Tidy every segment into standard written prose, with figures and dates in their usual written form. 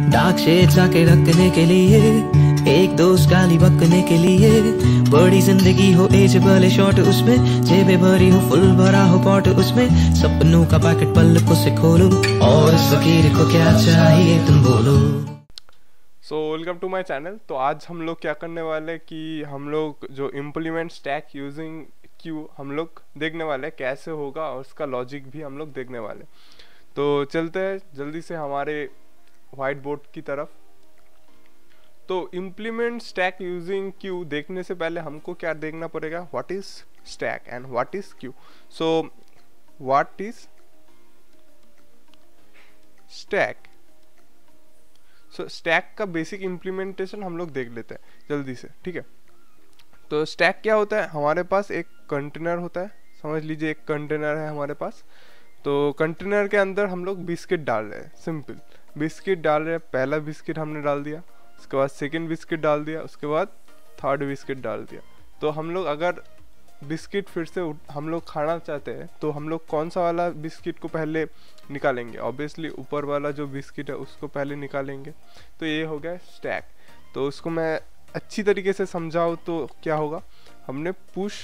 Dark shades आके रखने के लिए, एक दोस्त गाली बकने के लिए, बड़ी जिंदगी हो एज भले शॉर्ट उसमें, जेबें भरी हो फुल भरा हो पॉट उसमें, सपनों का पैकेट पल्लकों से खोलो और इस फकीर को क्या चाहिए तुम बोलो। So welcome to my channel. तो आज हम लोग क्या करने वाले कि हम लोग जो इम्प्लीमेंट स्टैक यूजिंग क्यू हम लोग देखने वाले कैसे होगा और उसका लॉजिक भी हम लोग देखने वाले। तो चलते हैं जल्दी से हमारे वाइट बोर्ड की तरफ। तो इम्प्लीमेंट स्टैक यूजिंग क्यू देखने से पहले हमको क्या देखना पड़ेगा, what is stack and what is queue. So what is stack. So stack का बेसिक इम्प्लीमेंटेशन हम लोग देख लेते हैं जल्दी से, ठीक है। तो स्टैक क्या होता है, हमारे पास एक कंटेनर होता है, समझ लीजिए एक कंटेनर है हमारे पास। तो कंटेनर के अंदर हम लोग बिस्किट डाल रहे हैं, सिंपल बिस्किट डाल रहे हैं। पहला बिस्किट हमने डाल दिया, उसके बाद सेकंड बिस्किट डाल दिया, उसके बाद थर्ड बिस्किट डाल दिया। तो हम लोग अगर बिस्किट फिर से हम लोग खाना चाहते हैं तो हम लोग कौन सा वाला बिस्किट को पहले निकालेंगे, ऑब्वियसली ऊपर वाला जो बिस्किट है उसको पहले निकालेंगे। तो ये हो गया स्टैक। तो उसको मैं अच्छी तरीके से समझाऊँ तो क्या होगा, हमने पुश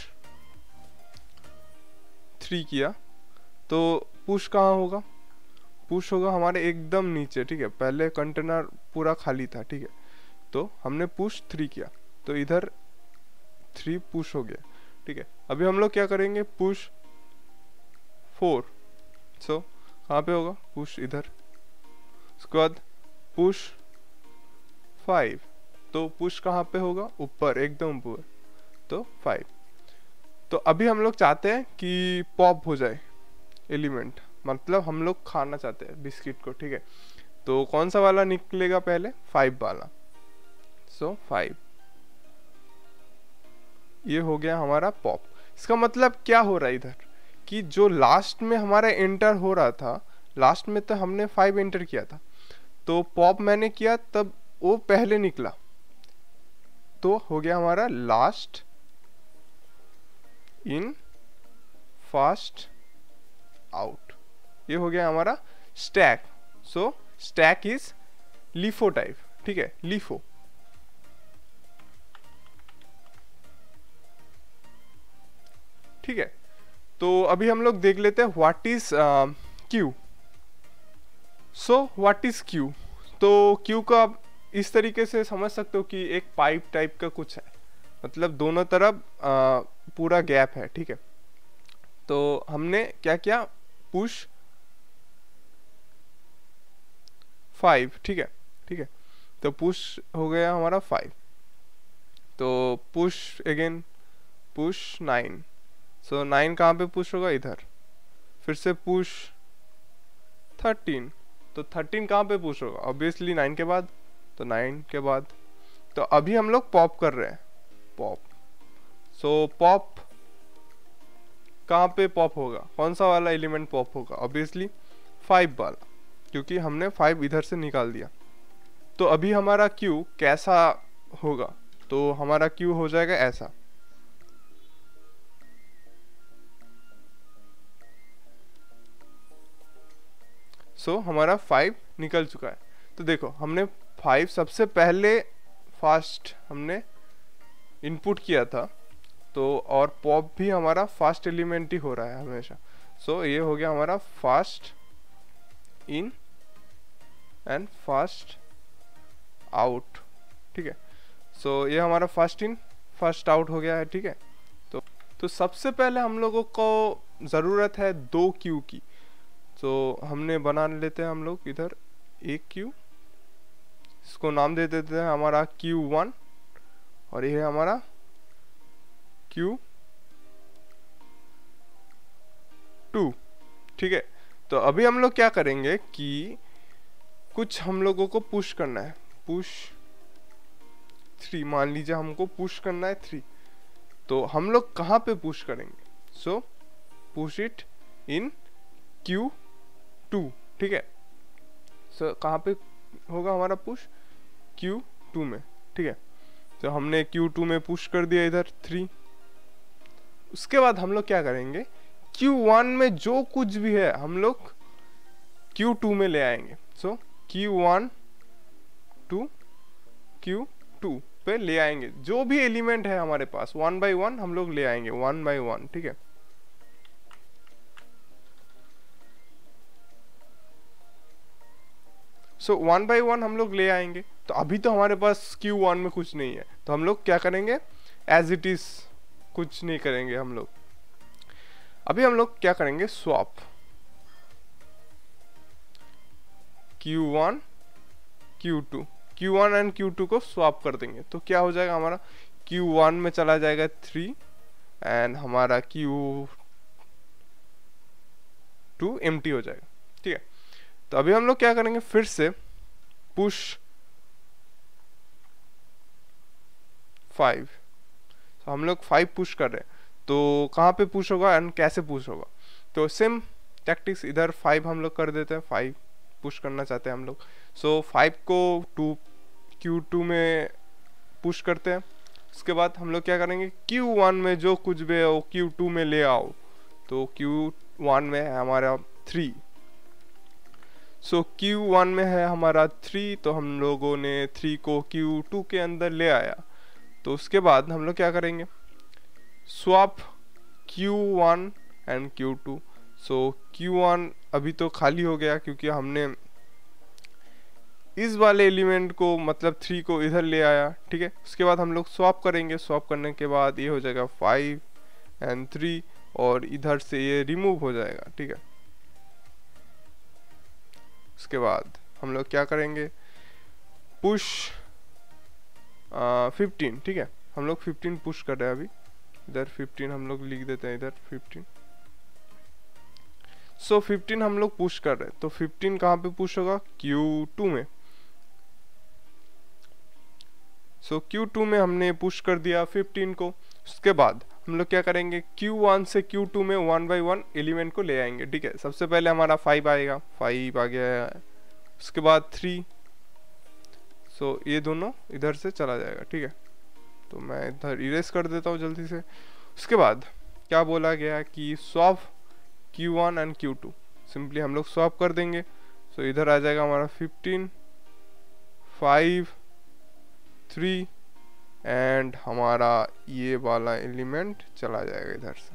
3 किया तो पुश कहाँ होगा, पुश होगा हमारे एकदम नीचे, ठीक है। पहले कंटेनर पूरा खाली था, ठीक है। तो हमने पुश 3 किया तो इधर 3 पुश हो गया, ठीक है। अभी हम लोग क्या करेंगे, पुश 4। सो कहाँ पे होगा, पुश इधर। उसके बाद पुश 5, तो पुश कहाँ पे होगा, ऊपर एकदम ऊपर, तो 5। तो अभी हम लोग चाहते हैं कि पॉप हो जाए एलिमेंट, मतलब हम लोग खाना चाहते हैं बिस्किट को, ठीक है। तो कौन सा वाला निकलेगा पहले, 5 वाला। सो 5 ये हो गया हमारा पॉप। इसका मतलब क्या हो रहा है इधर कि जो लास्ट में हमारा एंटर हो रहा था, लास्ट में तो हमने 5 एंटर किया था, तो पॉप मैंने किया तब वो पहले निकला, तो हो गया हमारा लास्ट इन फास्ट आउट। ये हो गया हमारा stack. So stack is LIFO type, ठीक है, लीफो। ठीक है। तो अभी हम लोग देख लेते हैं what is queue. So what is queue. तो क्यू का आप इस तरीके से समझ सकते हो कि एक पाइप टाइप का कुछ है, मतलब दोनों तरफ पूरा गैप है, ठीक है। तो हमने क्या किया, पुश 5, ठीक है, ठीक है। तो पुश हो गया हमारा 5, तो पुश अगेन पुश 9। सो 9 कहाँ पे पुश होगा, इधर। फिर से पुश 13, तो 13 कहाँ पे पुश होगा, ऑब्वियसली 9 के बाद, तो 9 के बाद। तो अभी हम लोग पॉप कर रहे हैं, पॉप। सो पॉप कहाँ पे पॉप होगा, कौन सा वाला एलिमेंट पॉप होगा, ऑब्वियसली 5 वाला, क्योंकि हमने 5 इधर से निकाल दिया। तो अभी हमारा क्यू कैसा होगा, तो हमारा क्यू हो जाएगा ऐसा। सो हमारा 5 निकल चुका है। तो देखो हमने 5 सबसे पहले फास्ट हमने इनपुट किया था, तो और पॉप भी हमारा फास्ट एलिमेंट ही हो रहा है हमेशा। सो ये हो गया हमारा fast in and fast out, ठीक है। सो ये हमारा फास्ट इन फास्ट आउट हो गया है, ठीक है। तो सबसे पहले हम लोगों को ज़रूरत है 2 क्यू की। तो हमने बना लेते हैं हम लोग इधर एक क्यू, इसको नाम दे देते हैं हमारा Q1, और ये है हमारा Q2, ठीक है। तो अभी हम लोग क्या करेंगे कि कुछ हम लोगों को पुश करना है, पुश 3, मान लीजिए हमको पुश करना है 3। तो हम लोग कहाँ पे पुश करेंगे, सो पुश इट इन Q2, ठीक है। सो कहाँ पे होगा हमारा पुश, Q2 में, ठीक है। तो हमने Q2 में पुश कर दिया इधर 3। उसके बाद हम लोग क्या करेंगे, Q1 में जो कुछ भी है हम लोग Q2 में ले आएंगे। सो Q1 टू Q2 पे ले आएंगे। जो भी एलिमेंट है हमारे पास 1 by 1 हम लोग ले आएंगे, 1 by 1, ठीक है। सो 1 by 1 हम लोग ले आएंगे। तो अभी तो हमारे पास Q1 में कुछ नहीं है, तो हम लोग क्या करेंगे, एज इट इज कुछ नहीं करेंगे हम लोग। अभी हम लोग क्या करेंगे, swap Q1 Q2, Q1 and Q2 को स्वैप कर देंगे। तो क्या हो जाएगा, हमारा Q1 में चला जाएगा 3 एंड हमारा Q2 एम्प्टी हो जाएगा, ठीक है। तो अभी हम लोग क्या करेंगे, फिर से पुश 5। तो हम लोग 5 पुश कर रहे हैं, तो कहाँ पे पुश होगा एंड कैसे पुश होगा। तो सेम टैक्टिक्स, इधर 5 हम लोग कर देते हैं, 5 पुश करना चाहते हैं हम लोग। सो 5 को Q2 में पुश करते हैं। उसके बाद हम लोग क्या करेंगे, Q1 में जो कुछ भी है वो Q2 में ले आओ। तो Q1 में है हमारा 3, सो Q1 में है हमारा 3, तो हम लोगों ने 3 को Q2 के अंदर ले आया। तो उसके बाद हम लोग क्या करेंगे, swap Q1 and Q2। So Q1 अभी तो खाली हो गया क्योंकि हमने इस वाले एलिमेंट को मतलब 3 को इधर ले आया, ठीक है। उसके बाद हम लोग स्वैप करेंगे, स्वैप करने के बाद ये हो जाएगा 5 एंड 3 और इधर से ये रिमूव हो जाएगा, ठीक है। उसके बाद हम लोग क्या करेंगे, पुश 15, ठीक है। हम लोग 15 पुश कर रहे हैं अभी, इधर 15 हम लोग लिख देते हैं, इधर 15। सो 15 हम लोग पुश कर रहे हैं, तो 15 कहाँ पे पुश होगा, Q2 में। सो Q2 में हमने पुश कर दिया 15 को। उसके बाद हम लोग क्या करेंगे, Q1 से Q2 में 1 by 1 एलिमेंट को ले आएंगे, ठीक है। सबसे पहले हमारा 5 आएगा, 5 आ गया। उसके बाद 3, सो ये दोनों इधर से चला जाएगा, ठीक है। तो मैं इधर इरेज कर देता हूँ जल्दी से। उसके बाद क्या बोला गया कि swap Q1 and Q2, simply हम लोग स्वैप कर देंगे। सो इधर आ जाएगा हमारा 15, 5, 3 एंड हमारा ये वाला एलिमेंट चला जाएगा इधर से।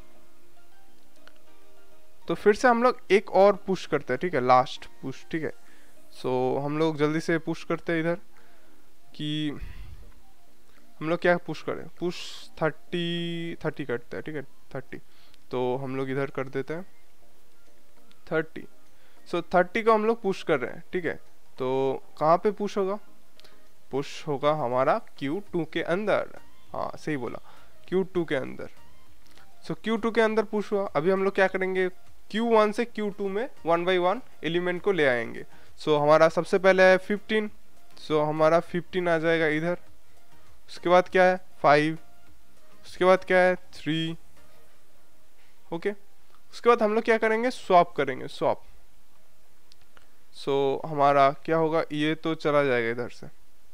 तो फिर से हम लोग एक और पुश करते हैं, ठीक है, लास्ट पुश, ठीक है। सो हम लोग जल्दी से पुश करते हैं इधर कि हम लोग क्या पुश करें, पुश 30 करते हैं, ठीक है, 30। तो हम लोग इधर कर देते हैं 30। सो 30 को हम लोग पुश कर रहे हैं, ठीक है। तो कहाँ पे पुश होगा, पुश होगा हमारा Q2 के अंदर। हाँ सही बोला, Q2 के अंदर। सो Q2 के अंदर पुश हुआ। अभी हम लोग क्या करेंगे, Q1 से Q2 में 1 by 1 एलिमेंट को ले आएंगे। सो हमारा सबसे पहले है 15, सो हमारा 15 आ जाएगा इधर। उसके बाद क्या है 5, उसके बाद क्या है 3, ओके। उसके बाद हम लोग क्या करेंगे, स्वैप करेंगे, स्वैप। सो हमारा क्या होगा, ये तो चला जाएगा इधर से,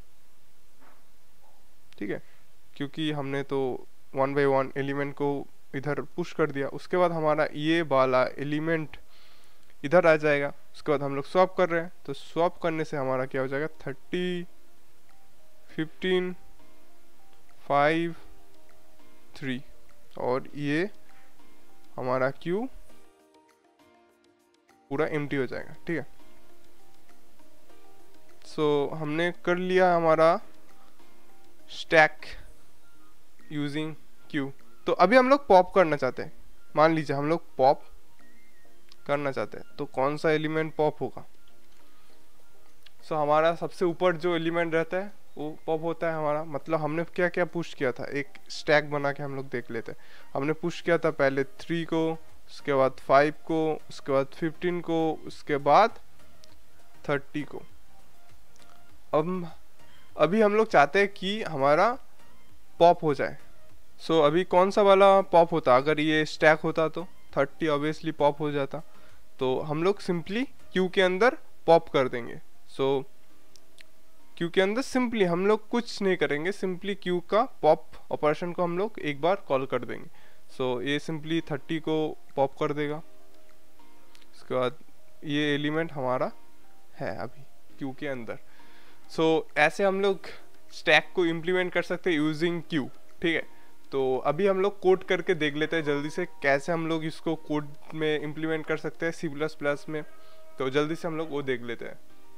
ठीक है, क्योंकि हमने तो 1 by 1 एलिमेंट को इधर पुश कर दिया। उसके बाद हमारा ये वाला एलिमेंट इधर आ जाएगा। उसके बाद हम लोग स्वैप कर रहे हैं, तो स्वैप करने से हमारा क्या हो जाएगा, 30, 15, 5, 3 और ये हमारा Q पूरा एम्प्टी हो जाएगा, ठीक है। सो हमने कर लिया हमारा स्टैक यूजिंग Q। तो अभी हम लोग पॉप करना चाहते हैं। मान लीजिए हम लोग पॉप करना चाहते हैं, तो कौन सा एलिमेंट पॉप होगा। सो हमारा सबसे ऊपर जो एलिमेंट रहता है वो पॉप होता है हमारा। मतलब हमने क्या क्या पुश किया था, एक स्टैक बना के हम लोग देख लेते हैं। हमने पुश किया था पहले 3 को, उसके बाद 5 को, उसके बाद 15 को, उसके बाद 30 को। अब अभी हम लोग चाहते हैं कि हमारा पॉप हो जाए। सो अभी कौन सा वाला पॉप होता, अगर ये स्टैक होता तो 30 ऑब्वियसली पॉप हो जाता। तो हम लोग सिंपली क्यू के अंदर पॉप कर देंगे। सो क्यू के अंदर सिंपली हम लोग कुछ नहीं करेंगे, सिंपली क्यू का पॉप ऑपरेशन को हम लोग एक बार कॉल कर देंगे। सो ये सिंपली 30 को पॉप कर देगा। उसके बाद ये एलिमेंट हमारा है अभी क्यू के अंदर। सो ऐसे हम लोग स्टैक को इम्प्लीमेंट कर सकते हैं यूजिंग क्यू, ठीक है। तो अभी हम लोग कोड करके देख लेते हैं जल्दी से कैसे हम लोग इसको कोड में इम्प्लीमेंट कर सकते हैं C++ में। तो जल्दी से हम लोग वो देख लेते हैं।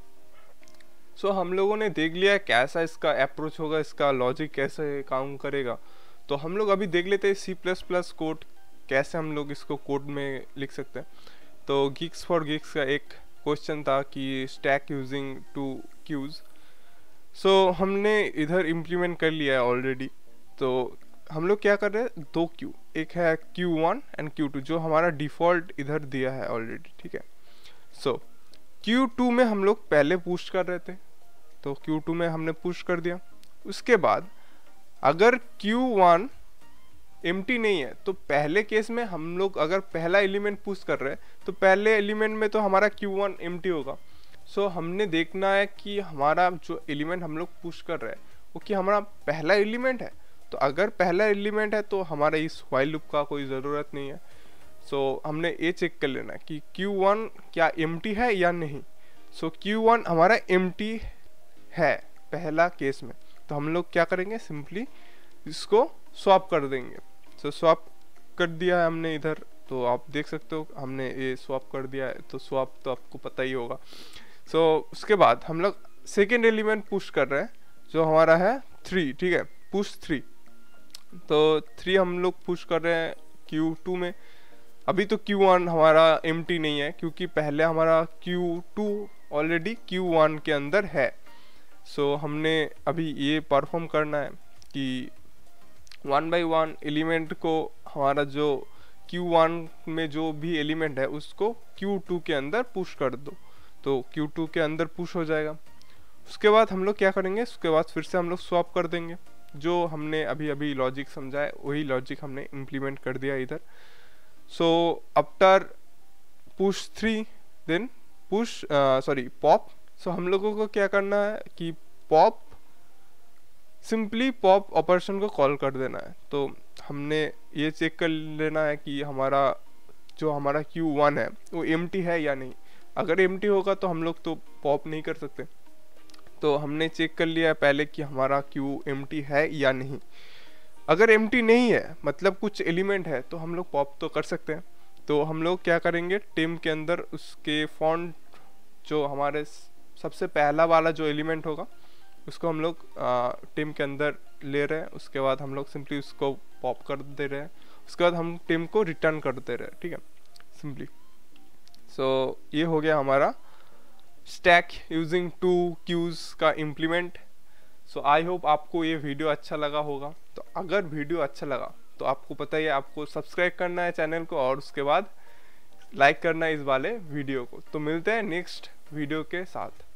सो हम लोगों ने देख लिया है कैसा इसका अप्रोच होगा, इसका लॉजिक कैसे काम करेगा। तो हम लोग अभी देख लेते हैं C++ कोड कैसे हम लोग इसको कोड में लिख सकते हैं। तो Geeks for Geeks का एक क्वेश्चन था कि स्टैक यूजिंग 2 क्यूज। सो हमने इधर इम्प्लीमेंट कर लिया है ऑलरेडी। तो हम लोग क्या कर रहे हैं, 2 क्यू, एक है Q1 एंड Q2 जो हमारा डिफ़ॉल्ट इधर दिया है ऑलरेडी, ठीक है। सो Q2 में हम लोग पहले पुश कर रहे थे, तो Q2 में हमने पुश कर दिया। उसके बाद अगर Q1 एम्प्टी नहीं है तो पहले केस में हम लोग अगर पहला एलिमेंट पुश कर रहे हैं तो पहले एलिमेंट में तो हमारा Q1 एम्प्टी होगा। सो हमने देखना है कि हमारा जो एलिमेंट हम लोग पुश कर रहे हैं वो कि हमारा पहला एलिमेंट है। तो अगर पहला एलिमेंट है तो हमारा इस व्हाइल लूप का कोई ज़रूरत नहीं है। सो हमने ये चेक कर लेना है कि Q1 क्या एम्प्टी है या नहीं। सो Q1 हमारा एम्प्टी है पहला केस में, तो हम लोग क्या करेंगे, सिंपली इसको स्वैप कर देंगे। सो स्वैप कर दिया है हमने इधर, तो आप देख सकते हो हमने ये स्वैप कर दिया है। तो स्वैप तो आपको पता ही होगा। सो उसके बाद हम लोग सेकेंड एलिमेंट पुश कर रहे हैं जो हमारा है 3, ठीक है, पुश 3। तो 3 हम लोग पुश कर रहे हैं Q2 में। अभी तो Q1 हमारा एम्प्टी नहीं है क्योंकि पहले हमारा Q2 ऑलरेडी Q1 के अंदर है। सो हमने अभी ये परफॉर्म करना है कि 1 by 1 एलिमेंट को हमारा जो Q1 में जो भी एलिमेंट है उसको Q2 के अंदर पुश कर दो। तो Q2 के अंदर पुश हो जाएगा। उसके बाद हम लोग क्या करेंगे, उसके बाद फिर से हम लोग स्वैप कर देंगे। जो हमने अभी अभी लॉजिक समझा है वही लॉजिक हमने इम्प्लीमेंट कर दिया इधर। So after push 3 then push pop. So हम लोगों को क्या करना है कि पॉप, सिंपली पॉप ऑपरेशन को कॉल कर देना है। तो हमने ये चेक कर लेना है कि हमारा जो हमारा Q1 है वो एम्प्टी है या नहीं। अगर एम्प्टी होगा तो हम लोग तो पॉप नहीं कर सकते। तो हमने चेक कर लिया पहले कि हमारा Q एम्प्टी है या नहीं। अगर एम्प्टी नहीं है मतलब कुछ एलिमेंट है तो हम लोग पॉप तो कर सकते हैं। तो हम लोग क्या करेंगे, टेम के अंदर उसके फॉन्ट जो हमारे सबसे पहला वाला जो एलिमेंट होगा उसको हम लोग टेम के अंदर ले रहे हैं। उसके बाद हम लोग सिंपली उसको पॉप कर दे रहे हैं। उसके बाद हम टेम को रिटर्न कर दे रहे हैं, ठीक है, सिंपली। सो ये हो गया हमारा स्टैक यूजिंग 2 क्यूज का इम्प्लीमेंट। सो आई होप आपको ये वीडियो अच्छा लगा होगा। तो अगर वीडियो अच्छा लगा तो आपको पता ही है आपको सब्सक्राइब करना है चैनल को और उसके बाद लाइक करना है इस वाले वीडियो को। तो मिलते हैं नेक्स्ट वीडियो के साथ।